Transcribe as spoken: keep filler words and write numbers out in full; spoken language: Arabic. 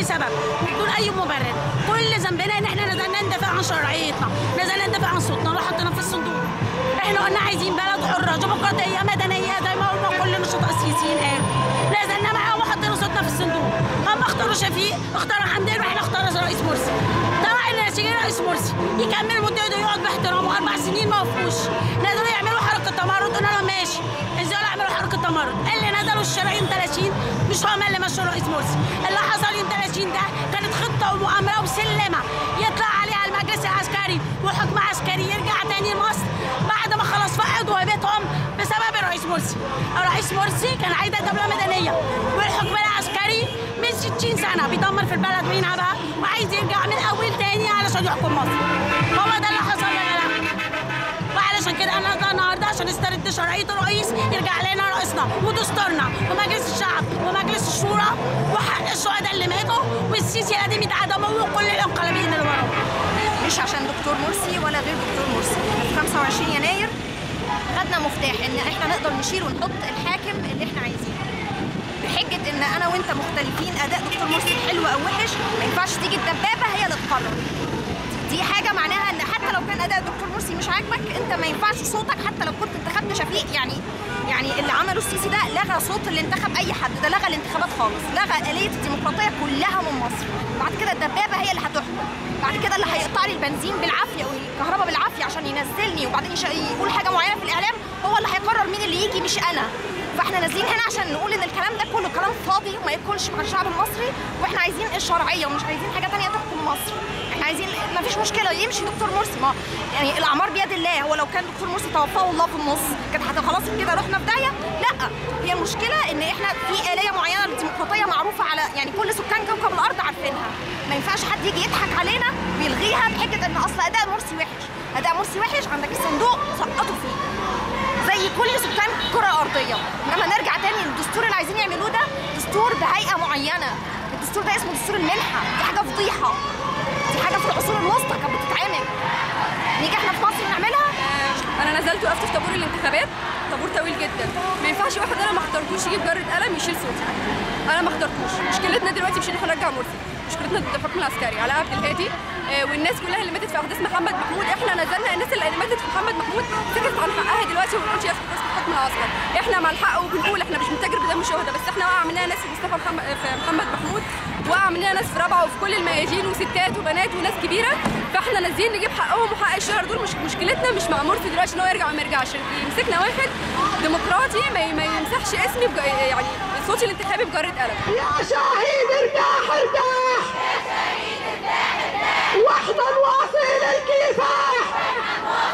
سبب وبدون اي مبرر. كل ذنبنا ان احنا نزلنا ندافع عن شرعيتنا، نزلنا ندافع عن صوتنا اللي حطينا في الصندوق. احنا قلنا عايزين بلد حره ديمقراطيه مدنيه زي ما قلنا كل النشطاء السياسيين قالوا. نزلنا معاهم وحطينا صوتنا في الصندوق. هم اختاروا شفيق، اختاروا حمدان، واحنا اختارنا رئيس مرسي. طلع النتيجه رئيس مرسي يكمل مدته ويقعد باحترامه اربع سنين ما وقفوش. نزلوا يعملوا حركه تمرد، قلنا لهم ماشي انزلوا اعملوا حركه تمرد. اللي نزلوا الشارع يوم ثلاثين مش هم اللي مشوا رئيس مرسي. اللي حصل يوم ثلاثين ده كانت خطه ومؤامره وسلمه يطلع عليها المجلس العسكري وحكم عسكري يرجع تاني لمصر بعد ما خلاص فقدوا هيبتهم بسبب الرئيس مرسي. الرئيس مرسي كان عايز دوله مدنيه والحكم العسكري من ستين سنه بيدمر في البلد وينهبها وعايز يرجع من اول تاني علشان يحكم مصر. هو ده اللي حصل ولا لا؟ وعلشان كده انا نازله النهارده عشان نسترد شرعيه الرئيس، يرجع لنا رئيسنا ودستورنا ومجلس الشعب ومجلس الشورى وحق الشهداء اللي ماتوا والسيسي لازم يتعدم وكل الانقلابيين اللي وراه. مش عشان دكتور مرسي ولا غير دكتور مرسي. في خمسة وعشرين يناير خدنا مفتاح ان احنا نقدر نشيل ونحط الحاكم اللي احنا عايزينه. بحجه ان انا وانت مختلفين اداء دكتور مرسي حلو او وحش، ما ينفعش تيجي الدبابه هي اللي تقرر. دي حاجه معناها ان حتى لو كان اداء دكتور مرسي مش عاجبك انت ما ينفعش صوتك، حتى لو كنت انتخبت شفيق. يعني يعني اللي عمله السيسي ده لغى صوت اللي انتخب اي حد، ده لغى الانتخابات خالص، لغى آلية الديمقراطيه كلها من مصر. بعد كده الدبابه هي اللي هتحكم، بعد كده اللي هيقطع لي البنزين بالعافيه والكهرباء بالعافيه عشان ينزلني وبعدين يقول حاجه معينه في الاعلام هو اللي هيقرر مين اللي يجي مش انا. فاحنا نازلين هنا عشان نقول ان الكلام ده كله كلام فاضي وما يكونش مع الشعب المصري، واحنا عايزين الشرعيه ومش عايزين حاجه ثانيه تحكم مصر. احنا عايزين ما فيش مشكله يمشي دكتور مرسي، ما يعني الاعمار بيد الله. هو لو كان دكتور مرسي توفاه الله في النص كانت هتبقى خلاص كده رحنا في داهيه. لا، هي المشكله ان احنا في آلية معينه للديمقراطيه معروفه على يعني كل سكان كوكب الارض عارفينها. ما ينفعش حد يجي يضحك علينا ويلغيها بحجه ان اصل اداء مرسي وحش. اداء مرسي وحش، عندك الصندوق سقطوا فيه زي كل سكان الكره الارضيه. انما نرجع تاني للدستور اللي عايزين يعملوه ده دستور بهيئه معينه. الدستور ده اسمه دستور المنحه، دي حاجه فضيحه، دي حاجه في العصور الوسطى كانت بتتعمل. نيجي احنا في مصر نعملها؟ انا نزلت وقفت في طابور الانتخابات، طابور طويل جدا. ما ينفعش واحد انا ما اخترتوش يجيب جرة قلم يشيل صوتي. انا ما اخترتوش. مشكلتنا دلوقتي مش ان احنا نرجع مرسي، مشكلتنا ضد الحكم العسكري على عبد الهادي آه والناس كلها اللي ماتت في احداث محمد محمود. احنا نزلنا الناس اللي ماتت في محمد محمود سكتت عن حقها دلوقتي وما بنقولش ياخد الحكم العسكري. احنا مع الحق وبنقول احنا مش بنتاجر بدم الشهداء، بس احنا وقع مننا ناس في مصطفى محمد في محمد محمود، وقع مننا ناس في رابعه وفي كل الميادين وستات وبنات وناس كبيره. فاحنا نازلين نجيب حقهم وحق الشهداء دول. مش مشكلتنا مش مع مرسي دلوقتي ان هو يرجع وما يرجعش. يمسكنا واحد ديمقراطي ما, ما يمسحش اسمي بج... يعني صوتي الانتخابي بجرة قلم. يا شهيد ارتاح ارتاح، يا شهيد ارتاح ارتاح، واحضن واصيل الكفاح.